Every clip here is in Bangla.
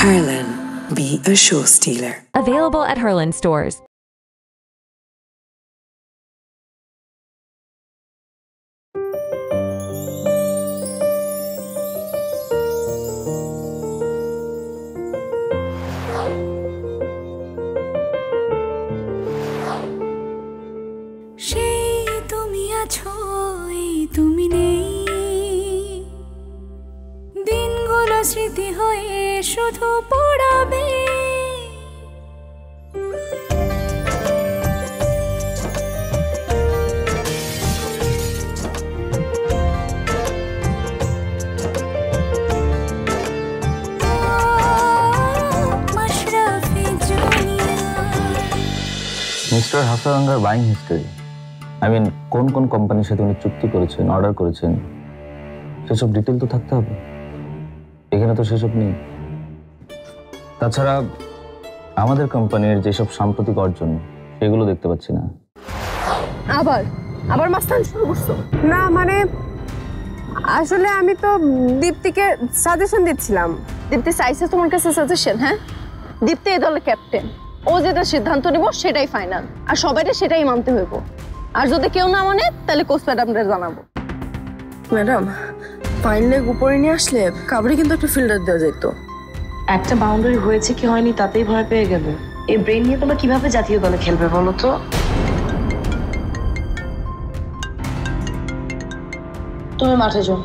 Harlan, be a show stealer. Available at Harlan stores. তুমি নেই দিনগুলো স্মৃতি হয়ে শুধু পড়াবে মিস্টার হাসারাঙ্গার বাইং হিস্টরি, আই মিন কোন কোন কোম্পানির সাথে উনি চুক্তি করেছেন, অর্ডার করেছেন, সেসব ডিটেল তো থাকতে হবে। এখানে তো সেসব নেই। তাছাড়া আমাদের কোম্পানির যেসব সাম্প্রতিক অর্জন সেগুলো দেখতে পাচ্ছি না। আবার মাস্তান শুরু করছো? না মানে আসলে আমি তো দীপ্তিকে সাজেশন দিচ্ছিলাম। দীপ্তি চাইছে তোমার কাছে সাজেশন? হ্যাঁ, দীপ্তি এই দলের ক্যাপ্টেন, ও যেটা সিদ্ধান্ত নিব সেটাই ফাইনাল, আর সবাইকে সেটাই মানতে হইব। আর যদি কেউ না মানে তাহলে কোচ ম্যাডামদের জানাবো। ম্যাডাম, ফাইন লেগ উপরে নিয়ে আসলে কাবারে কিন্তু একটা ফিল্ডার দেওয়া যেত। একটা বাউন্ডারি হয়েছে কি হয়নি তাতেই ভয় পেয়ে গেল। এই ব্রেন নিয়ে তোমরা কিভাবে জাতীয় দলে খেলবে বলো তো? তুমি মাঠে যাও।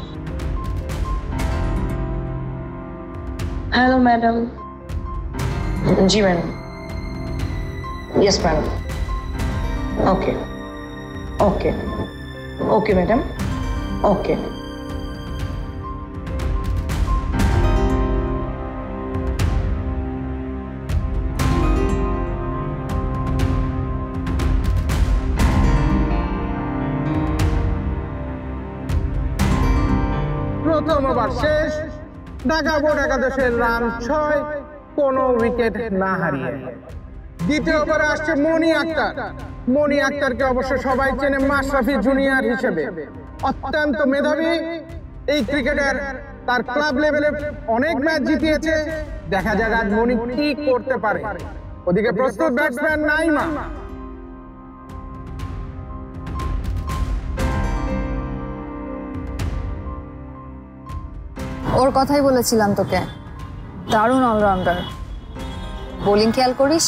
Hello madam. জি madam. Yes madam. Okay okay okay madam, okay. প্রথম ওভার শেষ, ঢাকা বোর্ড একাদশের রান 6, কোনো উইকেট না হারিয়ে। দ্বিতীয় ওভারে আসছে মনি আক্তার। মনি আক্তারকে অবশ্য সবাই চেনে মাশরাফি জুনিয়র হিসেবে। অত্যন্ত মেধাবী এই ক্রিকেটার, তার ক্লাব লেভেলে অনেক ম্যাচ জিতিয়েছে। দেখা যাক আজ মনি কি করতে পারে। ওদিকে প্রস্তুত ব্যাটসম্যান নাইমা। ওর কথাই বলেছিলাম তোকে, দারুণ অলরাউন্ডার। বোলিং খেয়াল করিস।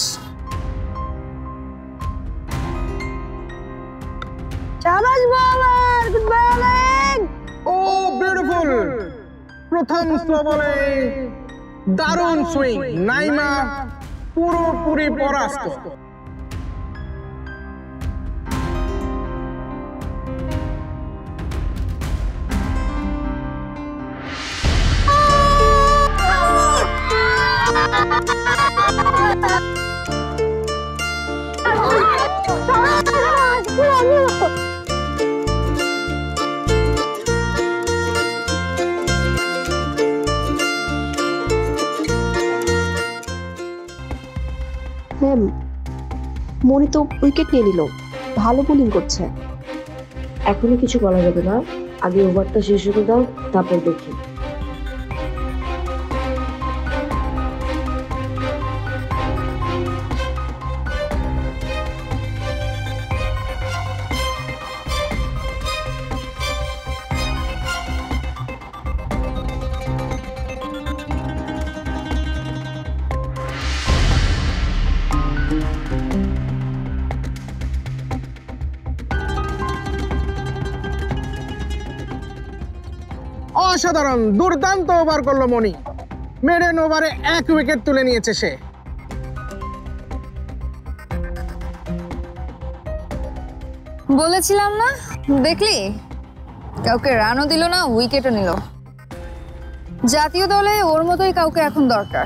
শাবাশ বলার, গুড বলিং। ও বিউটিফুল, প্রথম স্লো বলে দারুণ সুইং। নাইমা পুরোপুরি পরাস্ত। ম্যাম, মনি তো উইকেট নিয়ে নিল, ভালো বোলিং করছে। এখনো কিছু বলা যাবে না, আগে ওভারটা শেষ হতে দাও, তারপর দেখি। অসাধারণ, দুর্দান্ত ওভার করলো মনি। মেডেন ওভারে 1 উইকেট তুলে নিয়েছে সে। বলেছিলাম না, দেখলি কাউকে রানও দিল না, উইকেটও নিল। জাতীয় দলে ওর মতোই কাউকে এখন দরকার।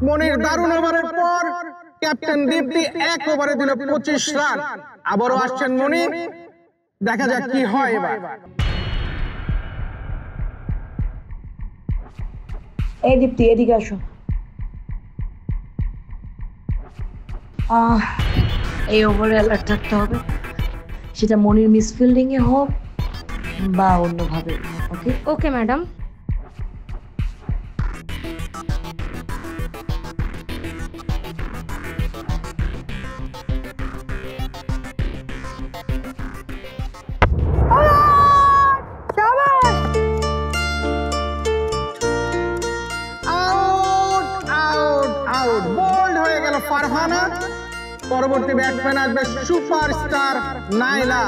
মনির দারুণ ওভারের পর ক্যাপ্টেন দীপ্তি 1 ওভারে দিল 25 রান। আবারও আসছেন মনি, দেখা যাক কি হয় এবার। এই দীপ্তি, এদিকে আসো। এই ওভারে অ্যালার্ট থাকতে হবে, সেটা মনির মিসফিল্ডিং এ হোক বা অন্যভাবে। ওকে ওকে ম্যাডাম। ফারহানা, পরবর্তী ব্যাটসম্যান আসবে সুপারস্টার নাইলা।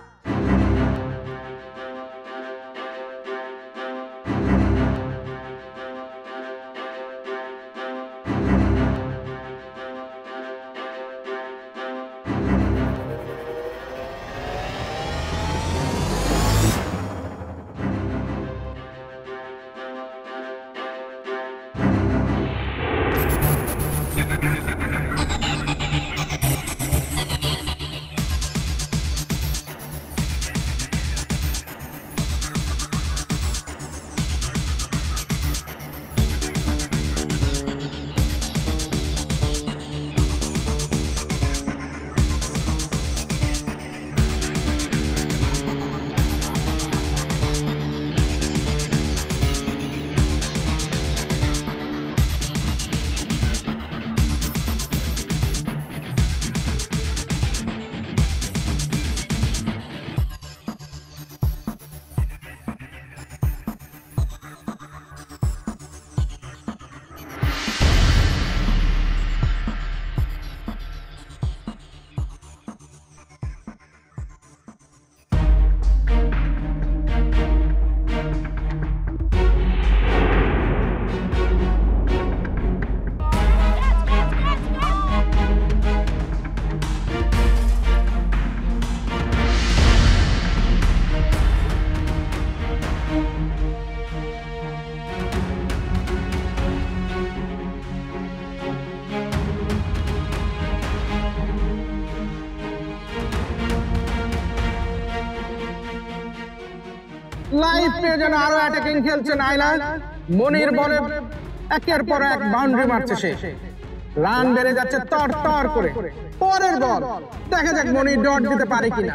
লাইফ পেয়ে যেন আরো অ্যাটাকিং খেলছে নাইলা। মনির বলে একের পর এক বাউন্ডারি মারছে সে, রান বেড়ে যাচ্ছে তর তর করে। পরের বল, দেখা যাক মনির ডট দিতে পারে কিনা।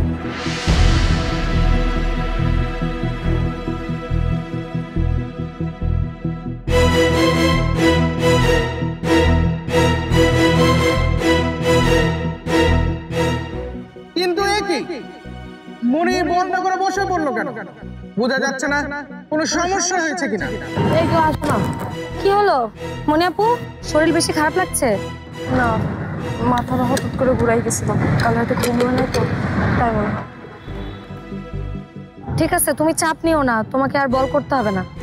কিন্তু একই মনি বন্ধ করে বসে পড়লো কেন, বোঝা যাচ্ছে না কোনো সমস্যা হয়েছে কিনা। এই তো আসো না। কি হলো মনি আপু, শরীর বেশি খারাপ লাগছে? না, মাথাটা হঠাৎ করে ঘুরাই গেছিল, কাল হয়তো ঘুমিয়ে নাই তো, তাই মনে হয়। ঠিক আছে, তুমি চাপ নিও না, তোমাকে আর বল করতে হবে না।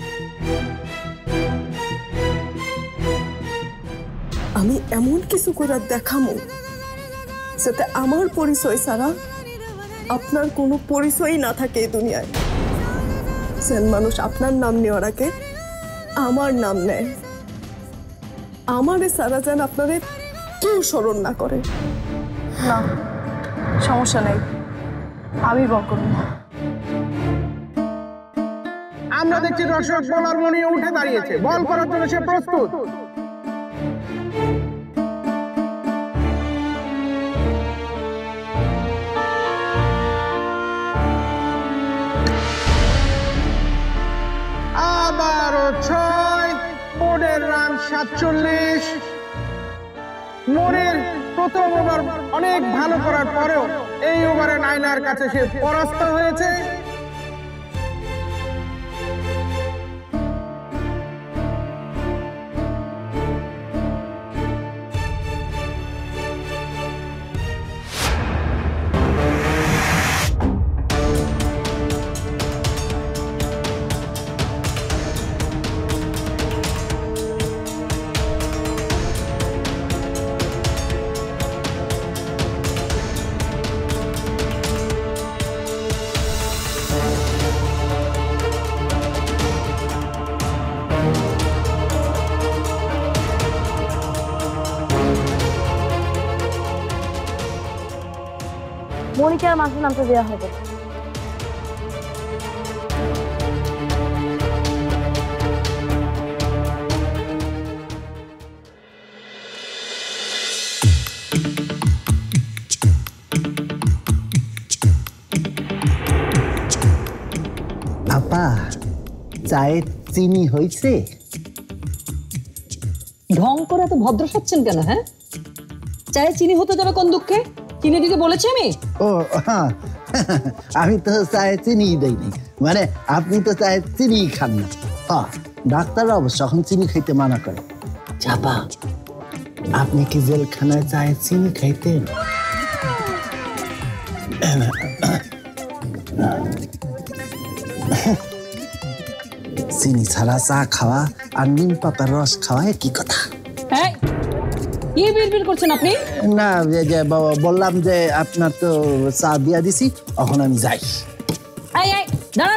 আমি এমন কিছু করে দেখামো যাতে আমার পরিচয় ছাড়া আপনার কোনো পরিচয়ই না থাকে এই দুনিয়ায়। যেন মানুষ আপনার নাম নেওয়ার আগে আমার নাম নেয়, আমারে ছাড়া যেন আপনারে কেউ স্মরণ না করে। না, সমস্যা নেই, আমি বল করব। আমরা দেখছি দর্শক বোলার মনি উঠে দাঁড়িয়েছে, বল করার জন্য সে প্রস্তুত। আবারও 6, 15 রান 47। মনির প্রথম ওভার অনেক ভালো করার পরেও এই ওভারে নাইলার কাছে সে পরাস্ত হয়েছে। মনিকে আর মাংস নামতে দেওয়া হবে না। আপা চায়ে চিনি হয়েছে? ঢং করে এত ভদ্র হচ্ছেন কেন? হ্যাঁ, চায়ে চিনি হতে যাবে কোন দুঃখে? চিনি দিতে বলেছি আমি? ও হ্যাঁ, আমি তো চায়ে চিনি দেইনি, মানে আপনি তো চায়ে চিনি খান না। হ্যাঁ, ডাক্তাররা অবশ্য এখন চিনি খাইতে মানা করে। চাপা, আপনি কি জেলখানায় চায়ে চিনি খাইতেন? চিনি ছাড়া চা খাওয়া আর নিম পাতার রস খাওয়া কি কথা? কি বিড়বিড় করছেন আপনি? না, যে বললাম যে আপনার তো চা দিয়া দিছি, এখন আমি যাই। দাঁড়ান,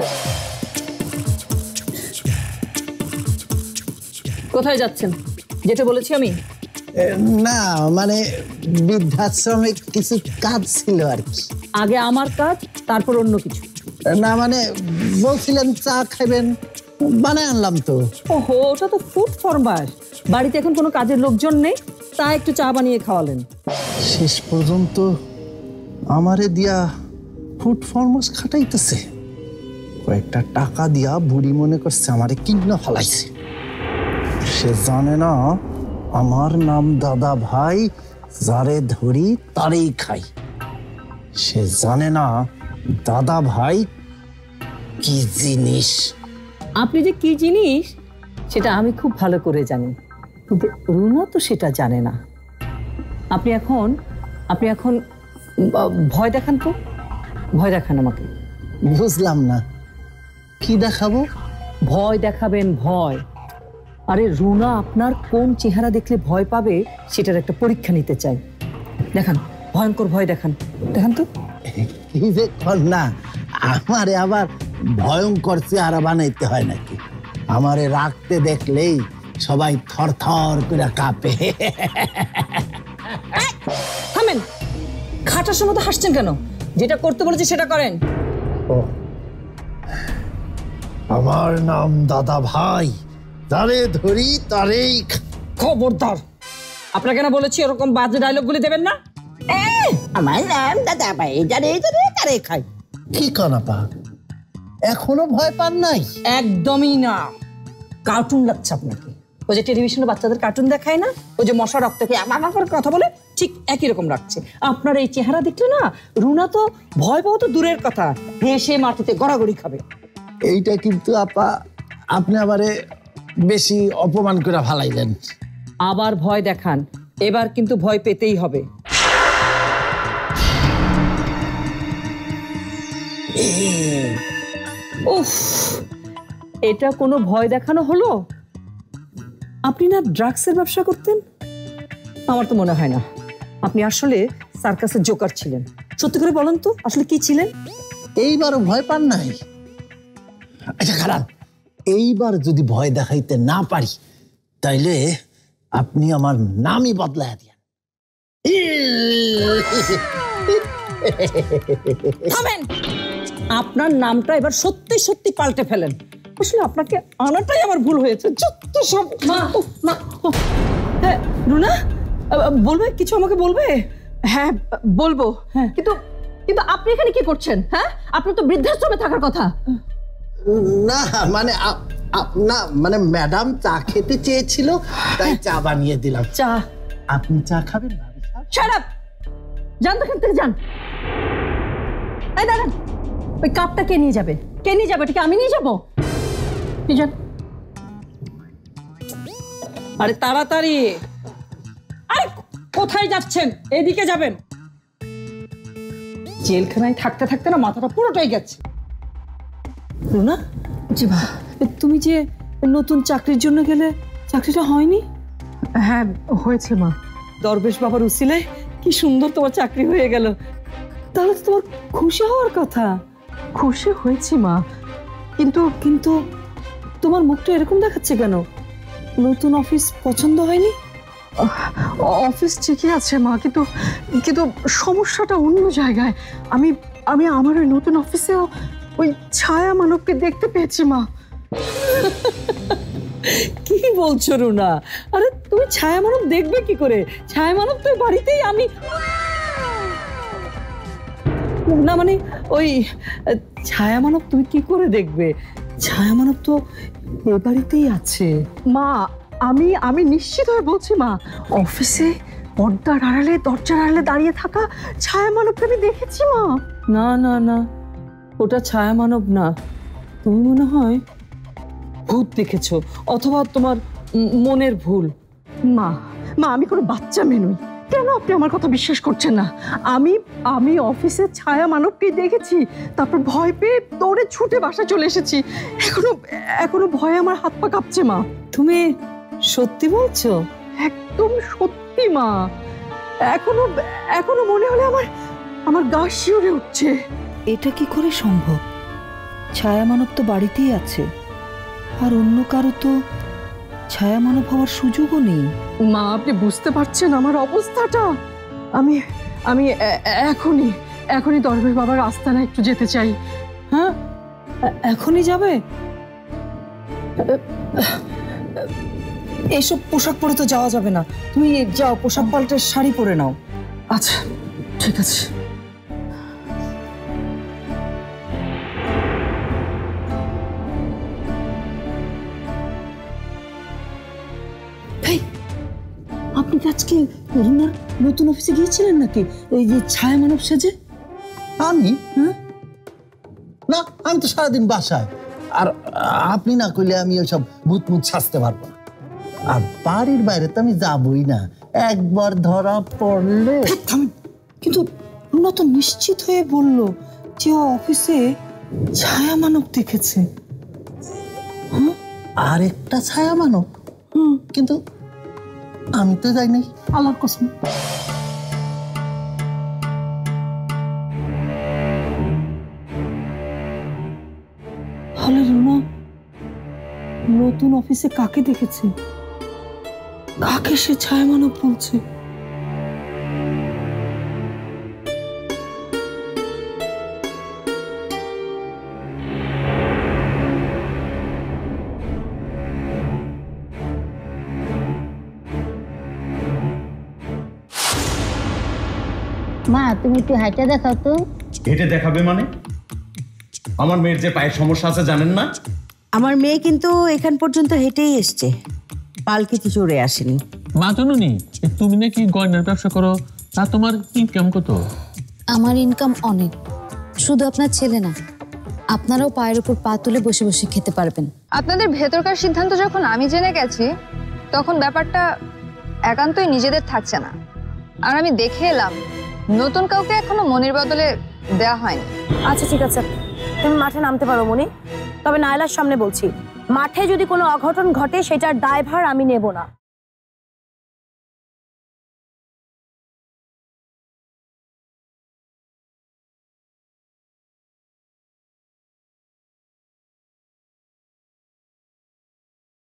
কোথায় যাচ্ছেন? যেটা বলেছি আমি। না মানে বৃদ্ধাশ্রমে কিছু কাজ ছিল আর কি। আগে আমার কাজ, তারপর অন্য কিছু? না মানে বলছিলেন চা খাবেন, বানায় আনলাম তো। ওহো, ওটা তো ফুড ফরমাস। বাড়িতে এখন কোনো কাজের লোকজন নেই, তা একটু চা বানিয়ে খাওয়ালেন। শেষ পর্যন্ত আমারে দিয়া ফুড ফরমাস খাটাইতেছে। কয়েকটা টাকা দিয়া বুড়ি মনে করছে আমারে কিডনা ফেলাইছে। সে জানে না আমার নাম দাদা ভাই, যারে ধরি তারেই খাই। সে জানে না দাদা ভাই কি জিনিস। আপনি যে কি জিনিস সেটা আমি খুব ভালো করে জানি, কিন্তু রুনা তো সেটা জানে না। আপনি এখন ভয় দেখান তো, ভয় দেখান আমাকে। বুঝলাম না, কি দেখাবো? ভয় দেখাবেন, ভয়। আরে রুনা আপনার কোন চেহারা দেখলে ভয় পাবে সেটার একটা পরীক্ষা নিতে চাই। দেখান, ভয়ঙ্কর ভয় দেখান, দেখান তো। এই যে না, আমারে আবার ভয়ঙ্কর চেহারা বানাইতে হয় নাকি? আমারে রাখতে দেখলেই সবাই থর থর করে কাঁপে। থামেন, খাটার সময় তো হাসছেন কেন? যেটা করতে বলেছি সেটা করেন। আমার নাম দাদা ভাই, তারে ধরি তারেই। খবরদার, আপনাকে না বলেছি এরকম বাজে ডায়লগ গুলি দেবেন না। আমার নাম দাদা ভাই, জানে তারে খাই। কি কানাপা, এখনো ভয় পান নাই? একদমই না। কার্টুন লাগছে আপনাকে। ওই যে টেলিভিশনে বাচ্চাদের কার্টুন দেখায় না, ওই যে মশা রক্ত খেয়ে আমার কথা বলে, ঠিক একই রকম লাগছে আপনার এই চেহারা দেখলে না। রুনা তো ভয় পাওয়া তো দূরের কথা, হেসে মাটিতে গড়াগড়ি খাবে। এইটা কিন্তু আপা আপনি আবারে বেশি অপমান করে ফালাইলেন। আবার ভয় দেখান, এবার কিন্তু ভয় পেতেই হবে। উফ, এটা কোনো ভয় দেখানো হলো? আপনি না ড্রাগসের ব্যবসা করতেন? আমার তো মনে হয় না। আপনি আসলে সার্কাসের জোকার ছিলেন। সত্যি করে বলেন তো, আসলে কি ছিলেন? এইবারও ভয় পান নাই? আচ্ছা খারাপ, এইবার যদি ভয় দেখাইতে না পারি তাইলে আপনি আমার নামই বদলায় দিয়েন। থামেন, আপনার নামটা এবার সত্যি সত্যি পাল্টে ফেলেন। আসলে আপনাকে আনাটাই আমার ভুল হয়েছে। যত সব হ্যাঁ, রুনা বলবে কিছু, আমাকে বলবে? হ্যাঁ বলবো, কিন্তু কিন্তু আপনি এখানে কি করছেন? হ্যাঁ, আপনার তো বৃদ্ধাশ্রমে থাকার কথা। না মানে না মানে ম্যাডাম চা খেতে চেয়েছিল, তাই চা বানিয়ে দিলাম। চা? আপনি চা খাবেন? শাট আপ, যান তো এখান থেকে, যান। এই দাঁড়ান, ওই কাপটা কে নিয়ে যাবে? কে নিয়ে যাবে? এটা কি আমি নিয়ে যাবো? যান। আরে তাড়াতাড়ি, আরে কোথায় যাচ্ছেন? এদিকে যাবেন। জেলখানায় থাকতে থাকতে না মাথাটা পুরোটাই গেছে। রুনা, জি মা, তুমি যে নতুন চাকরির জন্য গেলে, চাকরিটা হয়নি? হ্যাঁ হয়েছে মা। দরবেশ বাবার উসিলায় কি সুন্দর তোমার চাকরি হয়ে গেল। তাহলে তো তোমার খুশি হওয়ার কথা। খুশি হয়েছি মা, কিন্তু কিন্তু তোমার মুখটা এরকম দেখাচ্ছে কেন? নতুন অফিস পছন্দ হয়নি? অফিস ঠিকই আছে মা, কিন্তু কিন্তু সমস্যাটা অন্য জায়গায়। আমি আমি আমার ওই নতুন অফিসেও ওই ছায়া মানবকে দেখতে পেয়েছি মা। কি বলছো রুনা? আরে তুমি ছায়া মানব দেখবে কি করে? ছায়া মানব তো বাড়িতেই। আমি না মানে ওই ছায়া মানব তুমি কি করে দেখবে? ছায়া মানব তো এ বাড়িতেই আছে মা। আমি আমি নিশ্চিত হয়ে বলছি মা, অফিসে পর্দার আড়ালে দরজার আড়ালে দাঁড়িয়ে থাকা ছায়া মানবকে আমি দেখেছি মা। না না না, ওটা ছায়া মানব না। তুমি মনে হয় ভূত দেখেছো, অথবা তোমার মনের ভুল। মা মা আমি কোনো বাচ্চা মেয়ে নই, কেন আপনি আমার কথা বিশ্বাস করছেন না? আমি আমি অফিসে ছায়া মানবকে দেখেছি, তারপর ভয় পেয়ে দৌড়ে ছুটে বাসায় চলে এসেছি। এখনো এখনো ভয়ে আমার হাত পা কাঁপছে মা। তুমি সত্যি বলছো? একদম সত্যি মা। এখনো এখনো মনে হলে আমার আমার গা শিউরে উঠছে। এটা কি করে সম্ভব? ছায়া মানব তো বাড়িতেই আছে, আর অন্য কারো তো ছায়া মানব হওয়ার সুযোগও নেই। মা আপনি বুঝতে পারছেন আমার অবস্থাটা? আমি আমি এখনই এখনই দরবেশ বাবার আস্তানায় একটু যেতে চাই। হ্যাঁ, এখনই যাবে? এসব পোশাক পরে তো যাওয়া যাবে না। তুমি যাও, পোশাক পাল্টে শাড়ি পরে নাও। আচ্ছা ঠিক আছে। আপনি কি আজকে রুনার নতুন অফিসে গিয়েছিলেন নাকি, এই যে ছায়া মানব সেজে? আমি না, আমি তো সারাদিন বাসায়। আর আপনি না করলে আমি ওইসব ভূত মুত সাজতে পারবো না। আর বাড়ির বাইরে তো আমি যাবই না, একবার ধরা পড়লে। কিন্তু রুনা তো নিশ্চিত হয়ে বলল যে ও অফিসে ছায়া মানব দেখেছে। আর একটা ছায়া মানব? কিন্তু আমি তো যাই নাই, আল্লাহর কসম। তাহলে রুনা নতুন অফিসে কাকে দেখেছে? কাকে সে ছায়া মানব বলছে? মা তুমি একটু হাইটা দেখাও তো। হেঁটে দেখাবে মানে? আমার মেয়ের যে পায়ের সমস্যা আছে জানেন না? আমার মেয়ে কিন্তু এখান পর্যন্ত হেঁটেই এসছে, পালকিতে চড়ে আসেনি। মা জননী, তুমি নাকি গয়নার ব্যবসা করো, তা তোমার ইনকাম কত? আমার ইনকাম অনেক, শুধু আপনার ছেলে না, আপনারাও পায়ের উপর পা তুলে বসে বসে খেতে পারবেন। আপনাদের ভেতরকার সিদ্ধান্ত যখন আমি জেনে গেছি, তখন ব্যাপারটা একান্তই নিজেদের থাকছে না। আর আমি দেখে এলাম নতুন কাউকে এখনো মনির বদলে দেয়া হয়নি। আচ্ছা ঠিক আছে, তুমি মাঠে নামতে পারো মনি, তবে নায়লার সামনে বলছি, মাঠে যদি কোনো অঘটন ঘটে সেটার দায়ভার আমি নেব না।